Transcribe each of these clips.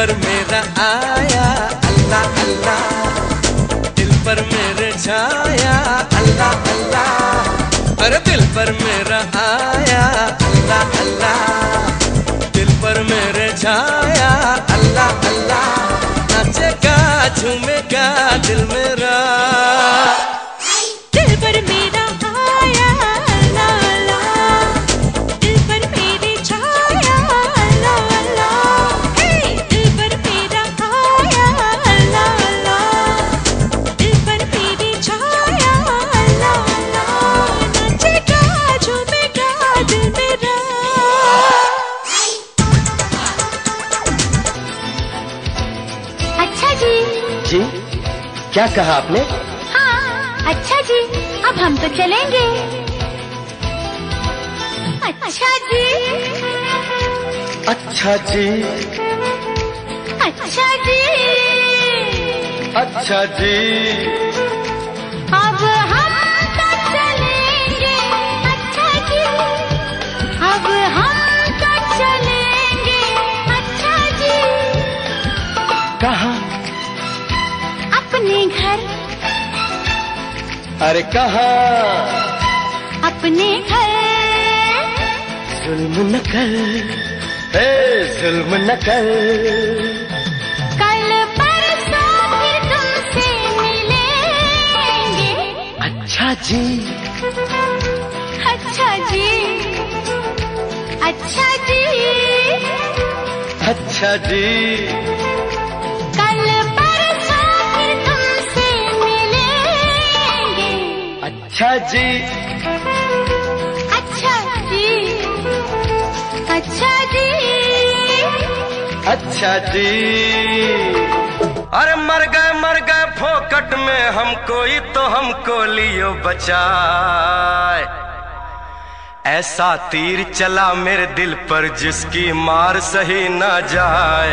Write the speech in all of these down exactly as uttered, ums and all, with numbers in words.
पर मेरा आया अल्लाह अल्लाह, दिल पर मेरे छाया अल्लाह अल्लाह, अरे दिल पर मेरा आया अल्लाह अल्लाह, दिल पर मेरे छाया अल्लाह अल्लाह, नाचेगा झूमेगा दिल मेरा। दिल पर मेरा आया अल्लाह अल्लाह, दिल पर मेरे छाया अल्लाह अल्लाह, दिल पर मेरा आया अल्लाह अल्लाह, दिल पर मेरे छाया अल्लाह अल्लाह, नाचेगा झूमेगा दिल मेरा। अच्छा जी। जी क्या कहा आपने? हाँ अच्छा जी, अब हम तो चलेंगे। अच्छा जी। अच्छा जी। अच्छा जी। अच्छा जी। अब हम तो चलेंगे। अच्छा जी, अब हम तो चलेंगे। अच्छा जी। कहाँ? अपने घर। अरे कहाँ? अपने घर। जुल्म न कर, ए जुल्म न कर, कल परसों फिर तुमसे मिलेंगे। अच्छा जी। अच्छा जी। अच्छा जी। अच्छा जी। कल परसों फिर तुमसे मिलेंगे। अच्छा जी। अच्छा जी। अच्छा जी। अच्छा जी। अरे मर गए मर गए फोकट में हम, कोई तो हमको लियो बचाए। ऐसा तीर चला मेरे दिल पर जिसकी मार सही न जाए।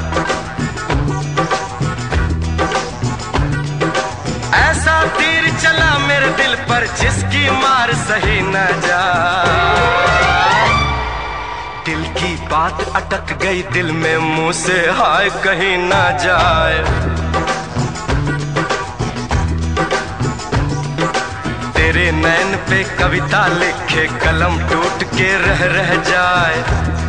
ऐसा तीर चला मेरे दिल पर जिसकी मार सही न जाए। दिल की बात अटक गई दिल में, मुंह से हाय कहीं ना जाए। तेरे नैन पे कविता लिखे कलम टूट के रह रह जाए।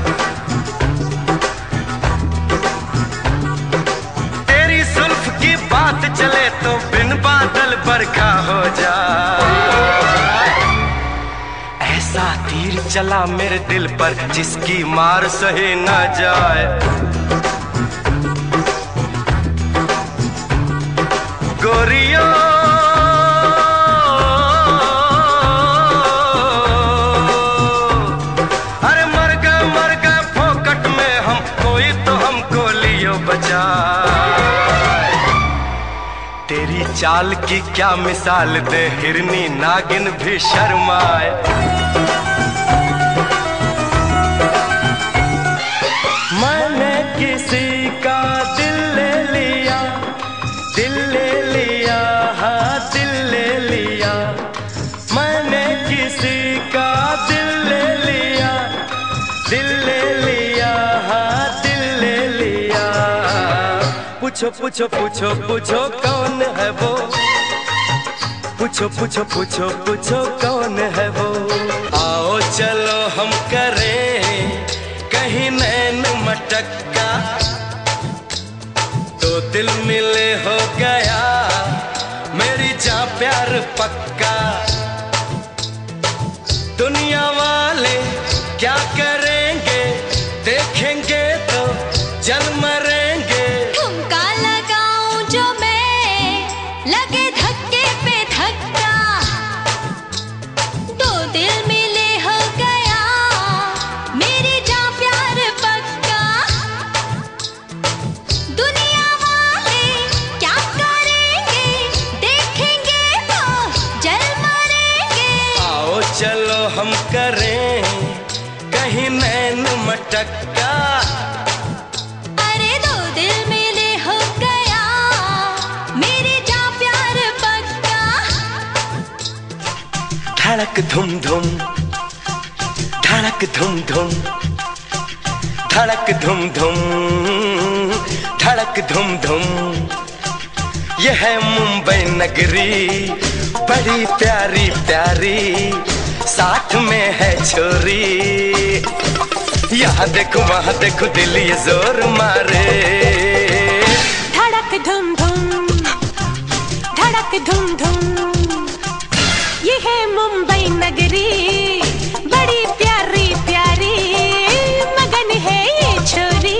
तेरी जुल्फ की बात चले तो बिन बादल बरखा हो जाए। ऐसा तीर चला मेरे दिल पर जिसकी मार सही न जाए। गोरियो अरे मर गए मर गए फोकट में हम, कोई तो हमको लियो बचाए। तेरी चाल की क्या मिसाल दे, हिरनी नागिन भी शर्माए। मैंने किसी का दिल ले लिया, दिल ले लिया, हाँ दिल ले लिया। मैंने किसी का दिल ले लिया, दिल ले लिया, हाँ दिल ले लिया। पूछो पूछो पूछो पूछो कौन है वो, पूछो पूछो पूछो पूछो कौन है वो। आओ चलो हम करें कहीं नैन मटक्का, तो दिल मिले हो गया मेरी जान प्यार पक्का। दुनिया वाले क्या करेंगे, देखेंगे तो जल मरेंगे। ठुमका लगाऊं जो मैं, लगे धक्के पे धक्का, दो दिल मिले हो गया मेरी जान प्यार पक्का। दुनिया वाले क्या करेंगे, देखेंगे तो जल मरेंगे। आओ चलो हम करें कहीं नैन मटक्का, अरे दो दिल मिले हो गया मेरी जान प्यार पक्का। धड़क धुम धुम, धड़क धुम धुम, धड़क धुम धुम, धड़क धुम धुम, ये है मुंबई नगरी, बड़ी प्यारी प्यारी, साथ में है छोरी। यहाँ देखो वहाँ देखो दिल ये जोर मारे। धड़क धुम धुम, धड़क धुम धुम, ये है मुंबई नगरी, बड़ी प्यारी प्यारी, मगन है ये छोरी।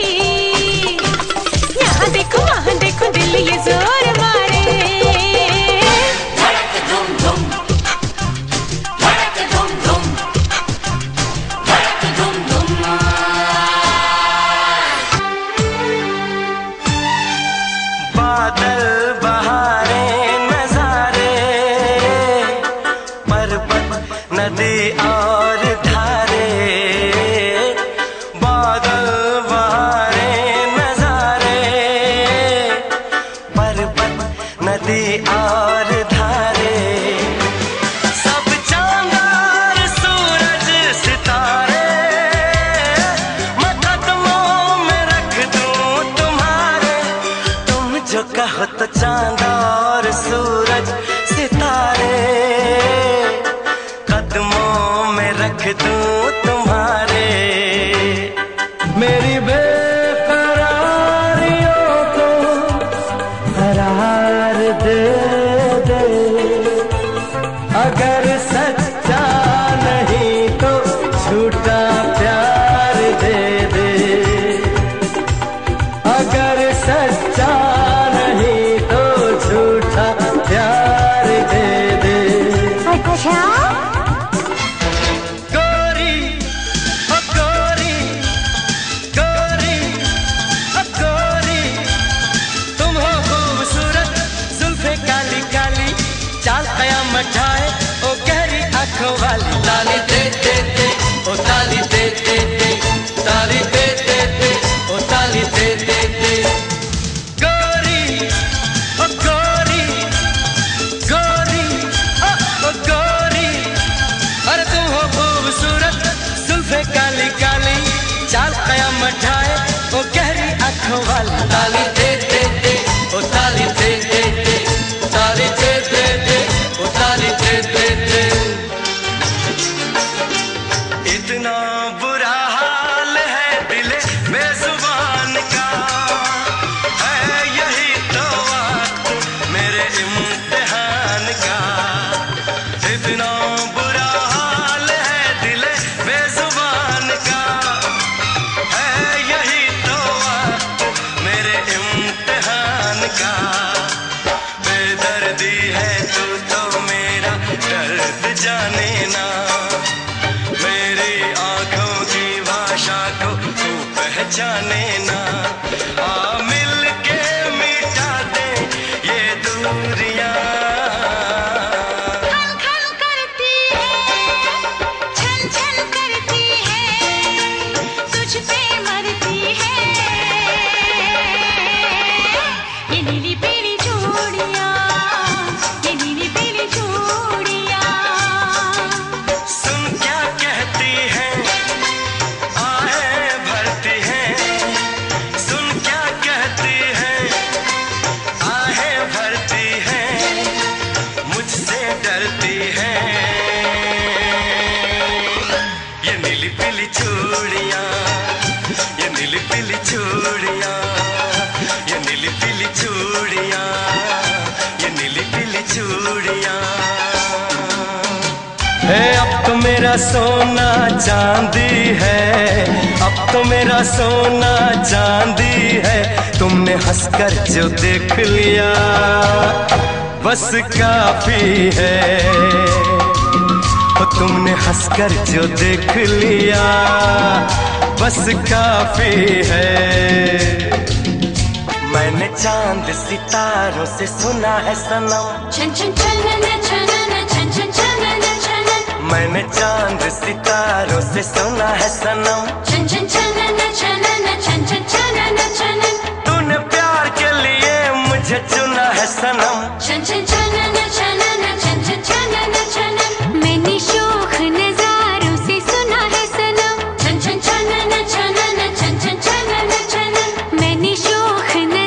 यहाँ देखो वहाँ देखो दिल ये जोर मारे। धड़क धुम धुम, धड़क धुम धुम, धड़क धुम धुम। बादल बहारे नजारे, पर्वत नदी और धारे, बादल बहारे नजारे, पर्वत नदी और धारे, सब चांद और सूरज सितारे, मैं कदमों में रख दूं तुम्हारे। तुम जो कहो तो चांद और सूरज सितारे, कदमों में रख दूं तुम्हारे। मेरी बेकरारियों को करार दे दे, अगर सच्चा नहीं तो झूठा प्यार दे दे, अगर सच्चा नहीं तो झूठा प्यार दे दे। अच्छा गोरी ओ गोरी, गोरी ओ गोरी, तुम हो खूबसूरत, जुल्फे काली काली, चाल कयामत ढाए ओ गहरी आंखों वाली। ताली दे दे दे ओ ताली दे दे दे, ताली दे दे दे ओ ताली दे दे दे। गोरी ओ गोरी, गोरी ओ ओ गोरी, अरे तुम हो खूबसूरत, जुल्फे काली काली, चाल कयामत ढाए ओ गहरी आंखों वाली। ताली दे दे दे ओ ताली दे दे दे, ताली दे दे दे ओ ताली दे दे दे। इतना बुरा हाल है दिले बेजुबान का, है यही तो वक्त मेरे इम्तिहान का। इतना बुरा हाल है दिले बेजुबान का, है यही तो वक्त मेरे इम्तिहान का। बेदर्दी है तू तो मेरा दर्द जाने ना, मेरी आंखों की भाषा को तू पहचाने ना। आ मिल के मिटा दे ये दूरियां, खन खन करती है, छन छन करती है, तुझ पे मरती है ये नीली पीली चूड़ियां, ये नीली पीली चूड़ियां। सुन क्या कहती है, आहें भरती है, सुन क्या कहती है, आहें भरती है, मुझसे डरती है। ये नीली पीली चूड़ियां, ये नीली पीली चूड़ियां, ये नीली पीली चूड़ियां, ये नीली पीली चूड़ियां। है अब तो मेरा सोना चांदी है, अब तो मेरा सोना चांदी है, तुमने हंसकर जो देख लिया बस काफी है। ओ तुमने हंसकर जो देख लिया बस काफी है। मैंने चांद सितारों से सुना है सनम, छन छन छनन छनन छन छन छनन छनन, मैंने चांद सितारों से सुना है सनम, छन छन छनन छनन छन छन छनन छनन, तूने प्यार के लिए मुझे चुना है सनम। छन छन छनन छनन छन छन छनन छनन, मैंने शोख नजारों से सुना है सनम, छन छन छनन छनन छन छन छनन छनन, मैंने शोख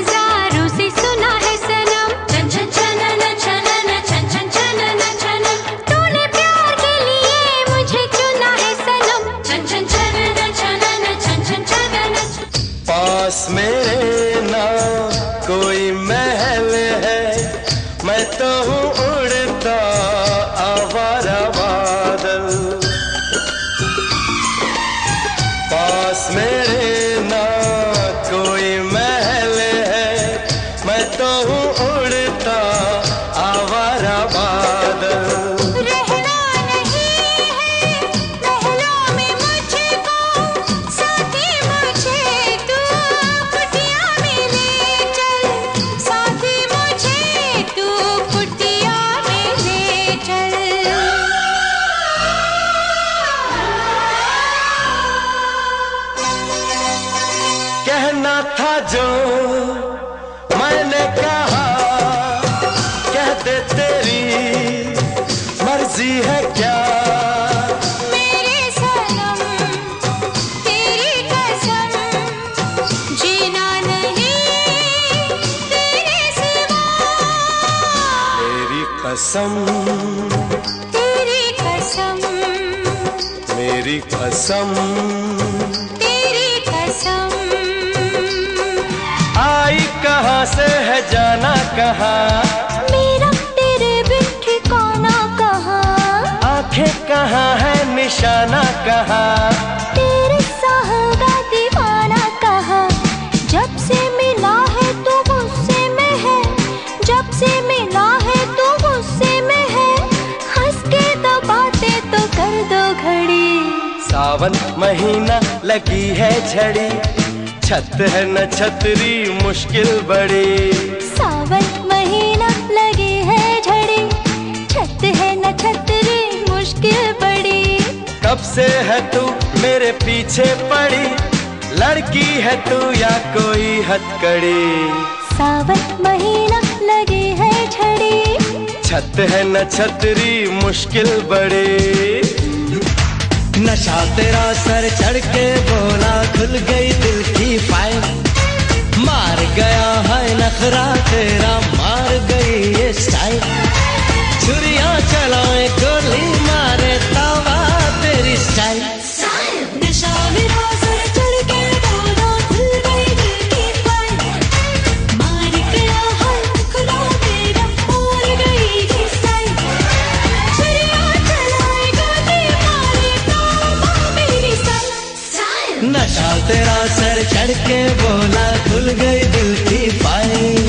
पास मेरे ना कोई महल है, मैं तो हूँ उड़ता आवारा बादल। पास मेरे ना कोई महल है, मैं तो हूँ उड़ता आवारा बादल। रहना नहीं है महलों में मुझको, साथी मुझे तू कुटिया में ले चल, साथी मुझे तू कुटिया में ले चल। कहना था जो मैंने कहा, कह दे तेरी मर्जी है क्या। मेरे सनम तेरी कसम, जीना नहीं तेरे सिवा। मेरी कसम, तेरी कसम, मेरी कसम, तेरी कसम। आई कहाँ से है जाना कहाँ, मेरा तेरे बिन ठिकाना कहाँ, आंखें कहाँ है निशाना कहाँ। तेरे साहबा दीवाना कहाँ। जब से मिला है तू गुस्से में है, जब से मिला है तू गुस्से में है, हंस के दबाते तो कर दो घड़ी। सावन महीना लगी है झड़ी, छत है न छतरी मुश्किल बड़ी। सावन महीना लगी है झड़ी, छत है न छतरी मुश्किल बड़ी। कब से है तू मेरे पीछे पड़ी, लड़की है तू या कोई हथकड़ी। सावन महीना लगी है झड़ी, छत है न छतरी मुश्किल बड़ी। नशा तेरा सर चढ़ के बोला, खुल गई दिल की फाइल। मार गया है नखरा तेरा, मार गई ये स्टाइल। छुरियां चलाए गोली मारे तावा तेरी स्टाइल। नशा मेरा सर चढ़ के बोला, खुल गई दिल की फाइल। मार गया है नखरा तेरा, मार गई ये स्टाइल। छुरियां चलाए गोली मारे तावा मेरी स्टाइल। नशा तेरा सर चढ़ के बोला, खुल गई दिल की फाइल।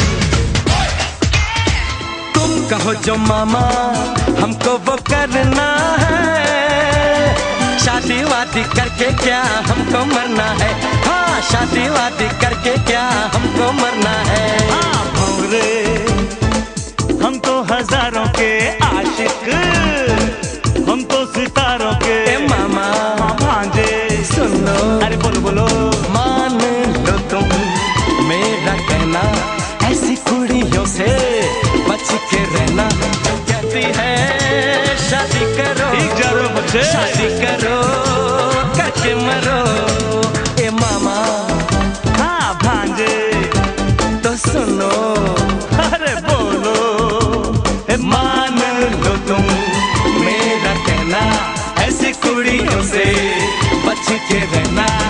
तुम कहो जो मामा हमको वो करना है, शादी वादी करके क्या हमको मरना है। हाँ शादी वादी करके क्या हमको मरना है। हाँ भौरे हम तो हजारों के आशिक, हम तो सितारों के ए मामा भांजे। सुनो, अरे बोलो बोलो। मान लो तुम मेरा कहना, ऐसी कुड़ियों से बच के रहना। कहती है शादी करो, ठीक जा रहे हो बच्चे। शादी करो करके मरो। ए मामा हाँ भांजे तो सुनो, अरे बोलो। ए मान लो तुम मेरा कहना, ऐसी कुड़ियों से बच के रहना।